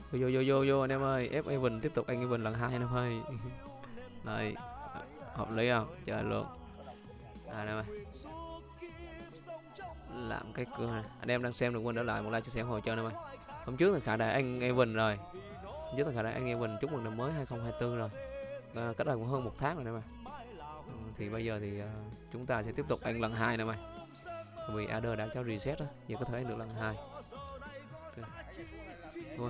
Vô vô vô vô anh em ơi, ép Evan tiếp tục, anh Evan lần hai anh em ơi. Đây, hợp lý không? Chơi luôn. Anh em ơi, làm cái cửa này. Anh em đang xem đừng quên để lại một like chia sẻ ủng hộ cho anh em ơi. Hôm trước thì khả đại anh Evan rồi. Hôm trước thì khả đại anh Evan chúc mừng năm mới 2024 rồi. Cách đây cũng hơn một tháng rồi anh em ơi. Thì bây giờ thì chúng ta sẽ tiếp tục anh lần hai anh em ơi. Vì Adder đã cho reset đó, giờ có thể anh được lần hai. Ôi.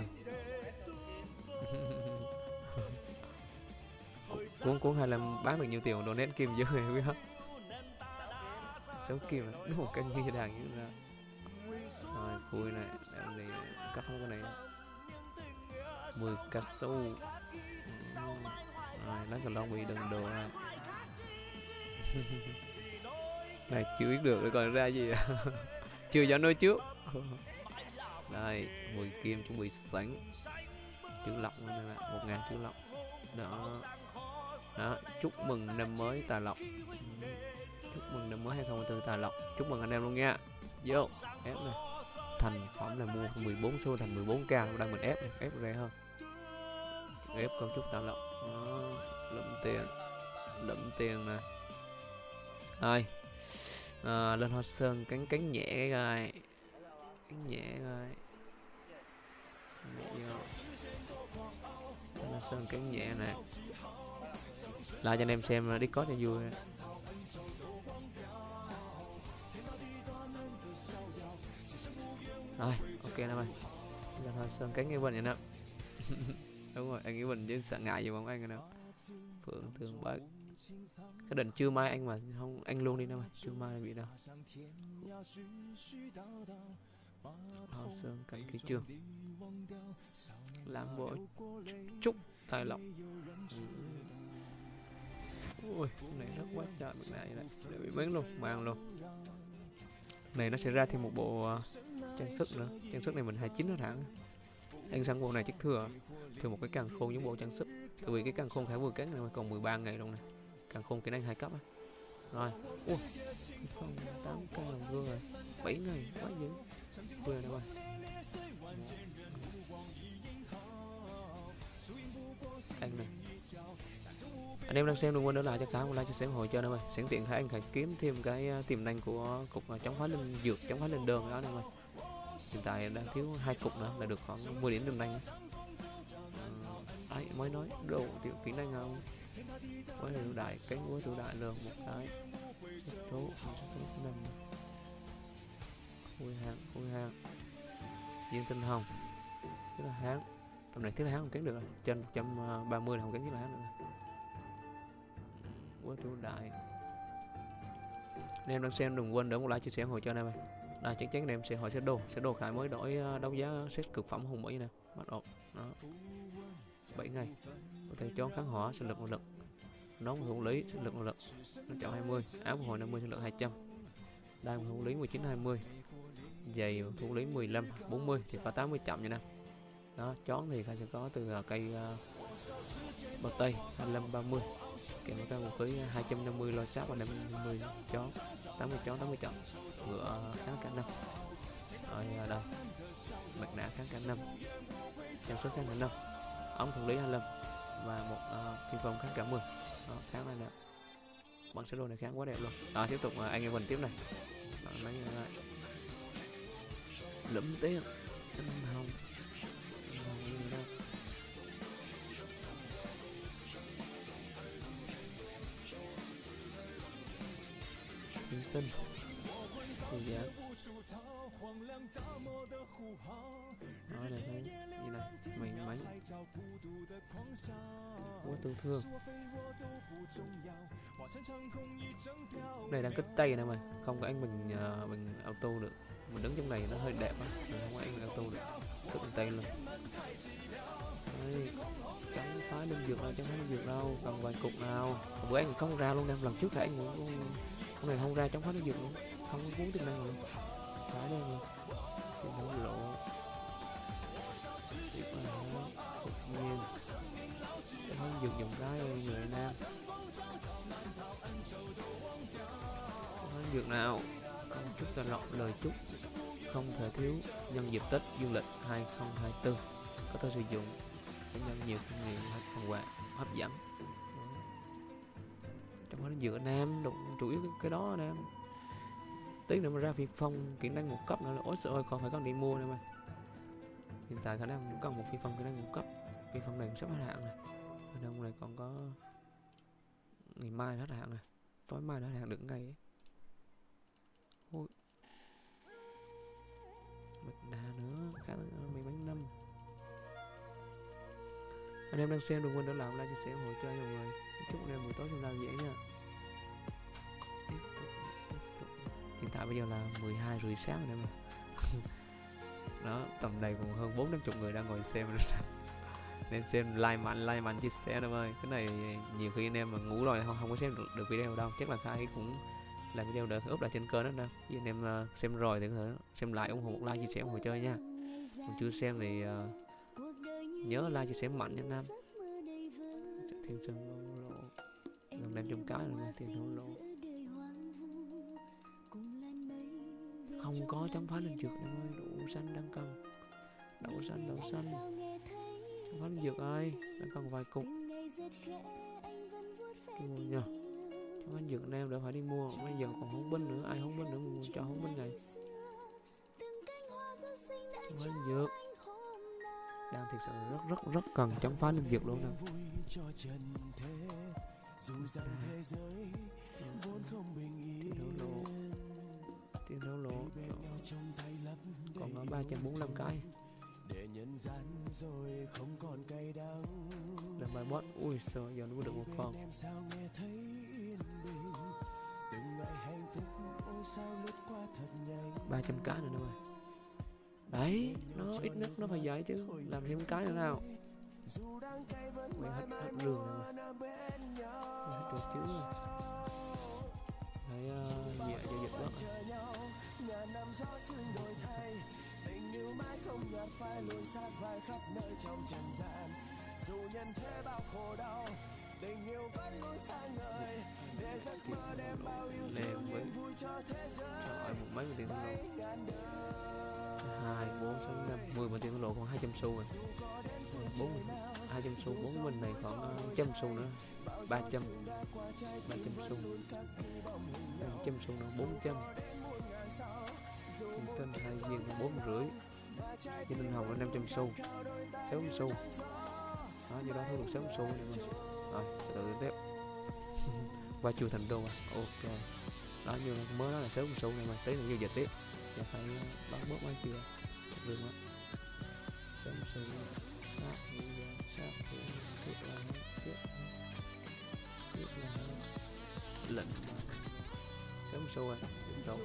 Cuốn cuốn 25 bán được nhiêu tiền donate kim dữ rồi biết không? Số kim là đúng một cái như đàn như ra. Rồi khui này, làm gì cắt không cái này. 10 cao su. Rồi lấy cái lon bị đừng đồ ra. Này chưa biết được rồi còn ra gì à? Chưa dám nói trước. Đây 10 kim chuẩn bị sẵn, chữ lọc này là 1000 chữ lọc đó. Đó, chúc mừng năm mới tài lộc. Chúc mừng năm mới 2024 tài lộc. Chúc mừng anh em luôn nha. Vô ép này, thành phẩm là mua 14 xu thành 14k, đang mình ép này, ép rẻ hơn, ép con chúc tài lộc đó. Lụm tiền nè. Rồi lên hoa sơn cánh nhẹ cái gai, cánh nhẹ gai lên hoa sơn cánh nhẹ nè. Lại cho anh em xem Discord cho vui. Rồi ok anh em ơi, lên hoa sơn cánh nghe bình vậy nè. Đúng rồi, anh nghĩ bình chứ sợ ngại gì bóng anh nữa. Phượng thường bác cái định chưa mai anh mà không anh luôn đi đâu mà chưa mai bị đâu. Hoa sơn cánh khí trường làm bộ chúc tài lộc. Ui cái này rất quá trời bực này đấy, để bị bén luôn, mang luôn. Này nó sẽ ra thêm một bộ trang sức nữa, trang sức này mình 29 hết hẳn. Anh săn bộ này chắc thừa một cái càng khôn giống bộ trang sức, tại vì cái càng khôn khả vừa cán này mà còn 13 ngày luôn nè, càng khôn kỹ năng 2 cấp á. Rồi ui phong 8k đồng gương rồi, 7 ngày quá dữ vừa đâu rồi. Anh này, anh em đang xem đừng quên để lại cho Khải một like chia sẻ ủng hộ cho anh em ơi, sẵn tiện Khải anh Khải kiếm thêm cái tiềm năng của cục chống phá linh dược, chống phá linh đơn đó anh em ơi. Hiện tại đang thiếu 2 cục nữa là được khoảng 10 điểm tiềm năng. Đấy mới nói đồ tiểu kỹ năng không, mới là đại cánh của tiểu đại luôn một cái số năm khui hàng viên tinh hồng thứ là hán, tầm này thứ là hán không cánh được rồi, trên 130 là không cánh thứ là hán nữa của tiểu đại. Anh em đang xem đừng quên để một like chia sẻ ủng hộ cho anh em ơi. Đây chắc chắn anh em sẽ hỏi sẽ đồ Khải mới đổi đấu giá set cực phẩm hùng mỹ nè, bắt đầu đó 7 ngày có thể chọn kháng hỏa sinh lực một lực, nón hữu lý sinh lực một lực 120, áo hồi 50 sinh lực 200, đai hữu lý 19 20, giày thủ lý 15 40 thì có 80 chậm như nè. Đó chón thì Khải sẽ có từ cây bờ tây 25 30 kèm với các vũ khí 250 lôi sáp và 50 chón 80 chón 80 chậm, ngựa kháng cả năm. Rồi đây mặt nạ kháng cả năm, trang sức kháng cả năm, ống thủ lý 25 và một phi phong kháng cả 10. Đó kháng này nè, bằng sơ đồ này kháng quá đẹp luôn. Đó tiếp tục anh em mình tiếp này. Đó, lấy lẫm tiền tinh hồng thiên tinh thì giá nói này thấy như này mình mấy quá tương thương. Này đang kích tay nè mày, không có anh mình auto được, mình đứng trong này nó hơi đẹp á, mình không có anh auto được, kích tay luôn. Đấy, chẳng phá linh dược đâu, chẳng phá linh dược đâu, còn vài cục nào bữa anh không ra luôn, em lần trước là anh cũng con này không ra chống phá linh dược luôn, không có cuốn tiềm năng luôn, phải đây luôn cái đấu lộ đột nhiên không dừng dùng cái người nam không dược nào không chút ta lọc lời chúc không thể thiếu nhân dịp Tết dương lịch 2024. có thể sử dụng để nhận nhiều kinh nghiệm phần quà hấp dẫn. Trong đó dựa anh em chủ yếu cái đó anh em. Tí nữa mà ra phi phong kỹ năng 1 cấp nữa là ối sợ ơi, còn phải có đi mua nữa mà. Hiện tại khả năng cũng cần một phi phong kỹ năng 1 cấp. Phi phong này cũng sắp hết hạn này. Ở đâu này còn có ngày mai hết hạn này, tối mai hết hạn được ngày ấy. Ôi. Bạch đà nữa, khá là mấy bánh năm. Anh em đang xem đừng quên đỡ làm like chia sẻ ủng hộ cho mọi người. Chúc anh em buổi tối trong làm dễ nha. Hiện tại bây giờ là 12 rưỡi sáng rồi em ạ. Đó, tầm này còn hơn 450 người đang ngồi xem rồi. Nên xem like mạnh chia sẻ em ơi. Cái này nhiều khi anh em mà ngủ rồi không có xem được video đâu. Chắc là Khai cũng làm video đỡ up lại trên kênh đó nè. Vì anh em xem rồi thì có thể xem lại ủng hộ một like chia sẻ ủng hộ chơi nha. Còn chưa xem thì nhớ like chia sẻ mạnh nha anh em. Thiên sơn lộ gần 500 cái rồi nha, thiên sơn lộ. Không có chấm phá linh dược em ơi, đậu xanh đang cần. Đậu xanh chấm phá linh dược ơi, đang cần vài cục. Mua nha. Chấm phá linh dược anh em đỡ phải đi mua, bây giờ còn hống binh nữa, ai hống binh nữa mình cho hống binh này. Chấm phá linh dược. Đang thực sự rất cần chấm phá linh dược luôn nè. Tiền thấu lộ còn có 345 cái làm bài boss. Ui sợ giờ nó có được một con. 300 cái nữa rồi đấy, nó ít nhất nó phải dạy chứ, làm thêm cái nữa nào. Mày hết đường rồi mà hết được chứ. Đấy dạ giao dịch đó. Lèm với trời một mấy tiền thua lộ 2, 4, 6, 5, 10 mà tiền thua lộ còn 200 xu rồi. 200 xu 4 mình này khoảng 100 xu nữa, 300 xu, 100 xu nữa 400. Tên hai viên 4,5. Cho nên hồng là 500 xu, 60 xu. Đó, do đó thu được 60 xu này. Rồi, tự tiếp. Qua chùa Thành Đô à. Ok. Đó như mới nói là 60 xu này mà tí nữa giao dịch tiếp. Giờ phải bán bớt mấy kia. Lương á. 60 xu. Sát tiếp là lệnh 60 xu rồi. Đâu.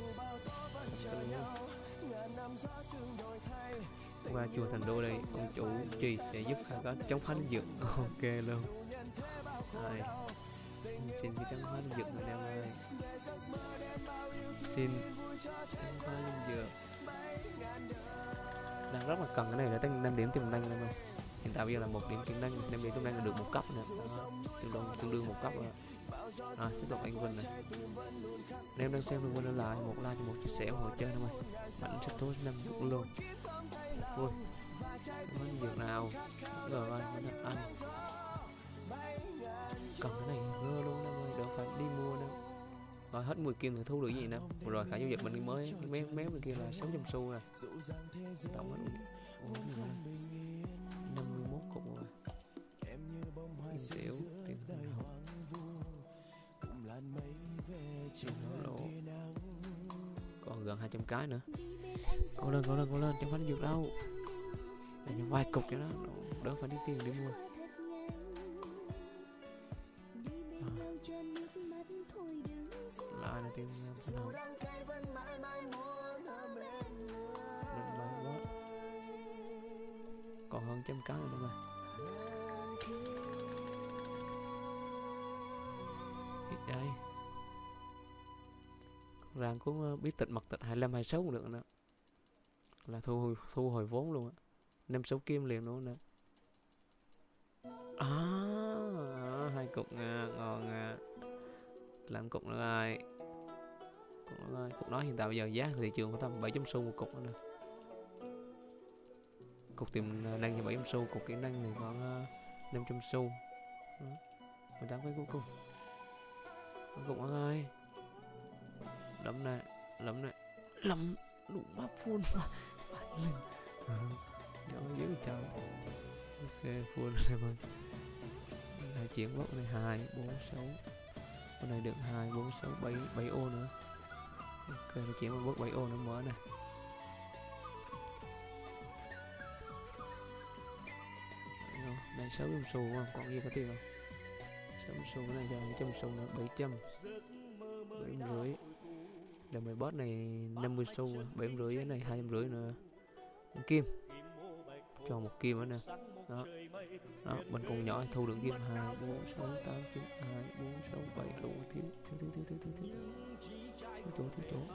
Qua chùa Thành Đô đây, ông chủ trì sẽ giúp Khai có chống phá linh dược. Ok luôn. Rồi. Xin cái chống phá linh dược người em ơi. Xin chống phá linh dược. Đang rất là cần cái này để tăng 5 điểm tiềm năng lên rồi. Hiện tại bây giờ là 1 điểm tiềm năng, 5 điểm tiềm năng là được 1 cấp nè. Tương đương 1 cấp rồi. Rồi, tiếp tục anh Vinh này. Nếu đang xem đừng quên lại một like cho một chia sẻ ủng hộ chơi thôi. Bánh sẽ tốt 5 phút luôn. Ui, không có việc nào. Rồi ơi, mình ăn. Cần cái này ngơ luôn đâu ơi, đỡ phải đi mua đâu. Rồi hết 10 kim thì thu được gì nè. Rồi cả giao dịch mình mới méo bên kia là 600 xu rồi. Tổng hết 51 cục rồi. Tiền tiểu, tiền hậu. Còn gần 200 cái nữa. Cố lên, chẳng phải dược đâu. Để những vài cục cho nó đỡ phải đi tiền đi mua. Lại là tiền nào. Còn hơn trăm cái nữa mà. Đây. Ràng cũng bí tịch mật tịch 25 26 cũng được nữa. Là thu hồi vốn luôn á. 5-6 kim liền luôn nè. Hai cục nha, ngon nha. Làm cục nữa ai. Cục nói hiện tại bây giờ giá thị trường có tầm 700 xu một cục nữa nè. cục tiềm năng thì 700 xu, cục kỹ năng thì khoảng 500 xu. 18 cái cuối cùng. Cuối cùng mọi ơi. Lấm này, lấm đủ mắt full mà. Giỡn dữ trời. Ok, full rồi em ơi. Này chuyển bốc này 2, 4, 6. Con này được 2, 4, 6, 7 ô nữa. Ok, nó chuyển một bốc 7 ô nữa mở này. Đây 600 xu đúng không? Còn gì có tiền không? 600 xu cái này cho 100 xu nữa, 700. 750. Để mấy boss này 50 xu, 750 cái này 250 nữa. Kim. Cho một kim nữa nè. Đó. Đó, mình cùng nhỏ thu được kim 2, 4, 6, 8, 9, 2, 4, 6, 7 đủ thiếu chỗ.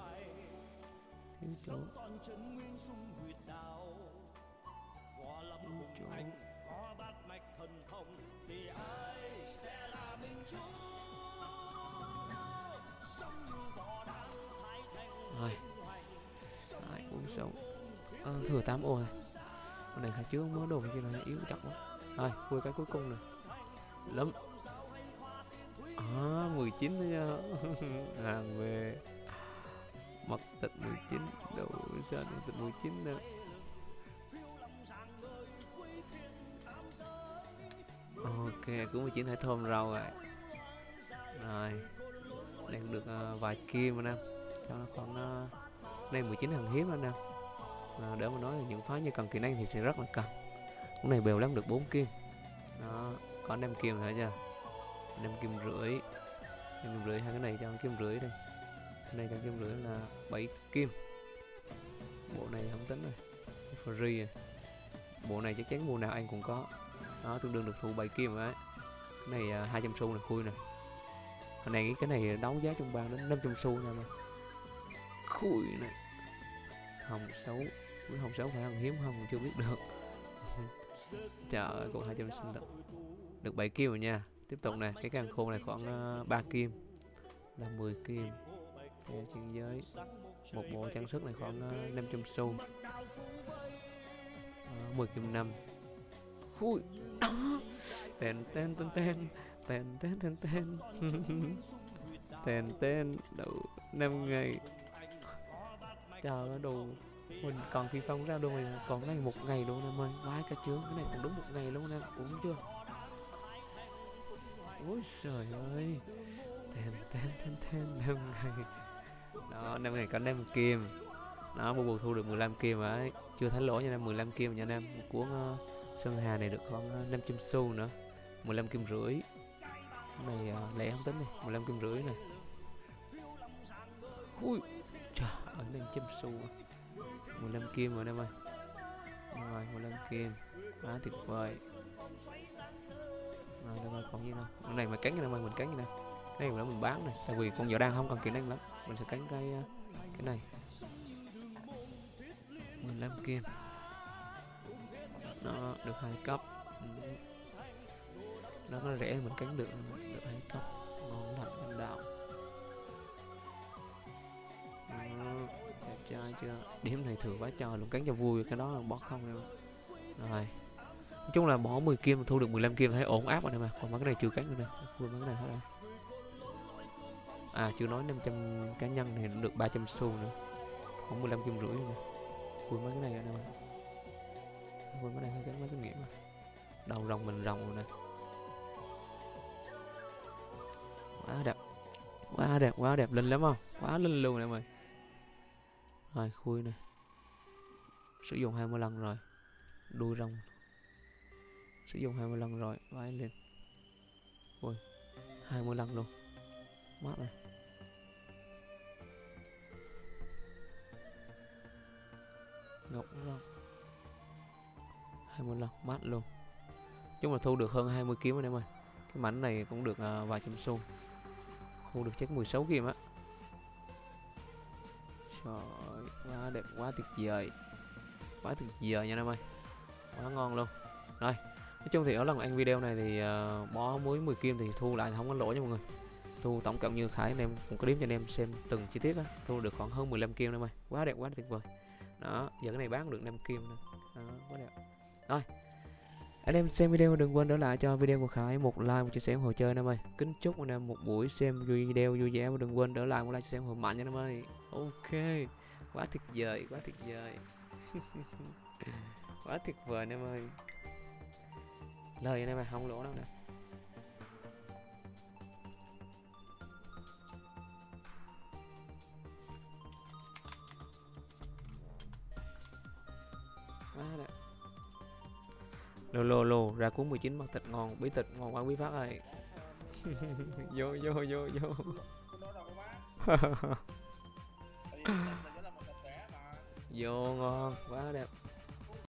Rồi. 46. Thừa 8 ô rồi. Con này khai trước mới đồ kia là yếu chậm quá. Rồi, vui cái cuối cùng nè. Lắm. 19 nữa nha. Hàng về. Mặc tịch 19, đầu sao mặc tịch 19 nữa. Ok, cứ 19 thấy thơm rau rồi. Rồi. Đang được vài kim rồi nè. Cho nó còn đây 19 hàng hiếm anh em. Để mà nói là những phái như cần kỹ năng thì sẽ rất là cần. Con này bèo lắm được 4 kim. Đó, có 5 kim nữa chưa? 5 kim rưỡi. 5 kim rưỡi, hai cái này cho kim rưỡi đây. Cái này cho kim rưỡi là 7 kim. Bộ này không tính rồi. Free à. Bộ này chắc chắn mùa nào anh cũng có. Đó, tương đương được thu 7 kim rồi đấy. Cái này 200 xu là khui nè. Hồi này cái này đấu giá trong bang đến 500 xu nha mà. Khui này. Hồng 6. Với hồng 6 phải hàng hiếm không chưa biết được. Trời ơi, còn 200 sinh được 7 kim rồi nha. Tiếp tục này, cái càng khô này khoảng 3 kim là 10 kim. Theo chuyên giới. Một bộ trang sức này khoảng 500 xu. 10 kim 5. Khui. Đó. Tên đủ 5 ngày. Trời ơi, đồ mình còn phi phong ra đồ này còn cái này 1 ngày luôn em ơi. Vãi cả chướng, cái này còn đúng 1 ngày luôn em, uống chưa? Ôi trời ơi. Tên 5 ngày. Đó, 5 ngày có 5 kim. Đó, bù thu được 15 kim ấy. Chưa thấy lỗ nha em, 15 kim nha em. Cuốn Sơn Hà này được khoảng 500 xu nữa. 15 kim rưỡi. Cái này lẻ không tính đi, 15 kim rưỡi này. Ui, trời ơi, 500 xu. 15 kim rồi em ơi. Rồi, 15 kim. Đó, tuyệt vời. Rồi, được rồi, còn gì đâu. Cái này mà cắn như này, mình cắn như này. Cái này mình bán này, tại vì con vợ đang không cần kỹ năng lắm. Mình sẽ cắn cái này. 15 kim. Nó được 2 cấp. Nó có rẻ mình cắn được 2 cấp. Ngon lành anh đạo. Đẹp trai chưa? Điểm này thừa quá trời luôn, cắn cho vui, cái đó là bot không em. Rồi. Nói chung là bỏ 10 kim thu được 15 kim thấy ổn áp rồi nè mà. Còn mấy cái này chưa cắn nữa nè. Quên mấy cái này hết rồi. À, chưa nói 500 cá nhân thì được 300 xu nữa. Khoảng 15 kim rưỡi nè. Quên mấy cái này rồi nè mà. Quên mấy cái này cắn mấy cái nghiệm mà. Đầu rồng mình rồng rồi nè. Quá đẹp, linh lắm không? Quá linh luôn nè mày. Rồi, khui nè. Sử dụng 20 lần rồi. Đuôi rồng. Sử dụng 20 lần rồi, vãi lên. Ui, 20 lần luôn. Mát này. Ngọc rồng. 20 lần, mát luôn. Chúng là thu được hơn 20 kiếm rồi em ơi. Cái mảnh này cũng được vài trăm xu. Thu được chắc 16 kim á. Trời ơi, quá đẹp, quá tuyệt vời. Quá tuyệt vời nha em ơi. Quá ngon luôn. Rồi, nói chung thì ở lần ăn video này thì bó muối 10 kim thì thu lại không có lỗ nha mọi người. Thu tổng cộng như Khải anh em cũng có đếm cho anh em xem từng chi tiết á, thu được khoảng hơn 15 kim em ơi. Quá đẹp, quá tuyệt vời. Đó, giờ cái này bán được 5 kim nữa. Đó, quá đẹp. Rồi, anh em xem video đừng quên để lại cho video của Khải một like, một chia sẻ, ủng hộ chơi anh em ơi. Kính chúc anh em một buổi xem video vui vẻ và đừng quên để lại một like, chia sẻ, ủng hộ mạnh nha anh em ơi. Ok, quá tuyệt vời, quá tuyệt vời. Quá tuyệt vời anh em ơi. Lời anh em ơi, không lỗ đâu nè. Quá đẹp. Lô ra cuốn 19 bằng thịt ngon, bí thịt ngon quá quý phát ơi. Vô vô vô vô. Vô ngon quá đẹp.